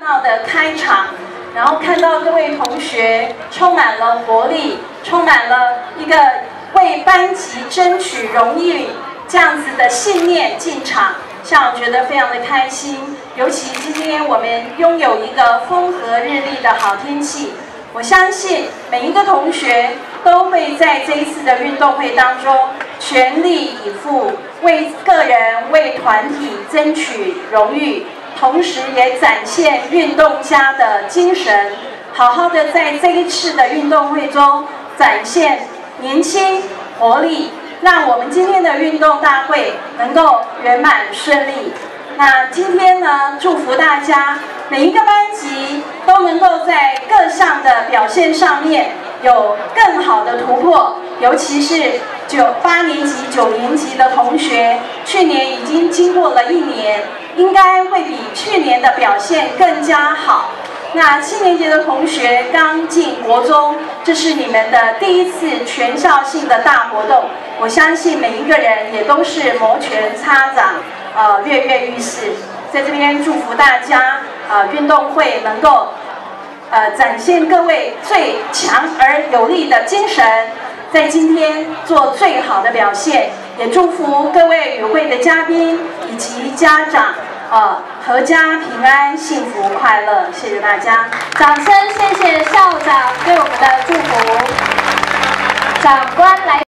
闹的开场，然后看到各位同学充满了活力，充满了一个为班级争取荣誉这样子的信念进场，让我觉得非常的开心。尤其今天我们拥有一个风和日丽的好天气，我相信每一个同学都会在这一次的运动会当中全力以赴，为个人、为团体争取荣誉。 同时也展现运动家的精神，好好的在这一次的运动会中展现年轻活力，让我们今天的运动大会能够圆满顺利。那今天呢，祝福大家每一个班级都能够在各项的表现上面有更好的突破，尤其是8年级、9年级的同学，去年已经经过了1年。 应该会比去年的表现更加好。那7年级的同学刚进国中，这是你们的第一次全校性的大活动。我相信每一个人也都是摩拳擦掌，跃跃欲试。在这边祝福大家，运动会能够展现各位最强而有力的精神，在今天做最好的表现。 也祝福各位与会的嘉宾以及家长，阖家平安、幸福快乐。谢谢大家， 掌声谢谢校长对我们的祝福。长官来。